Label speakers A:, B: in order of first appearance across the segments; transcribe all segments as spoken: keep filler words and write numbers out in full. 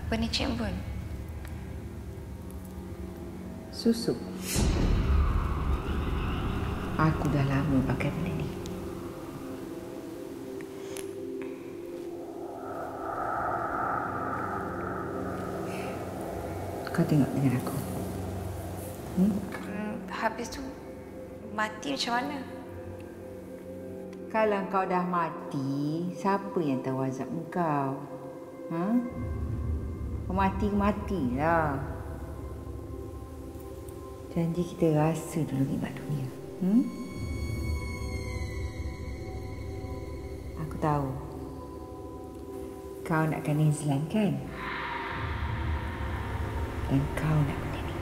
A: Apa ni Cik Bun?
B: Susu. Aku dah lama pakai benda ni. Kau tengok dengan aku. Hmm?
A: Hmm, habis tu mati macam mana?
B: Kalau kau dah mati, siapa yang tahu azab kau? Ha? Kau mati, matilah. Janji kita rasa dulu nikmat dunia. Hmm? Aku tahu. Kau nakkan Izlan kan? Dan kau nak benda ni.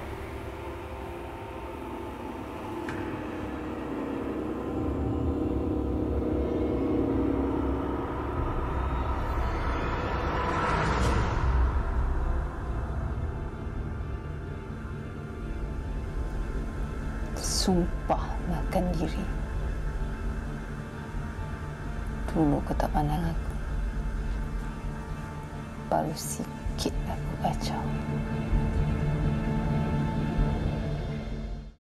C: Sumpah makan diri. Dulu kau tak pandang aku. Baru sikit aku kacau.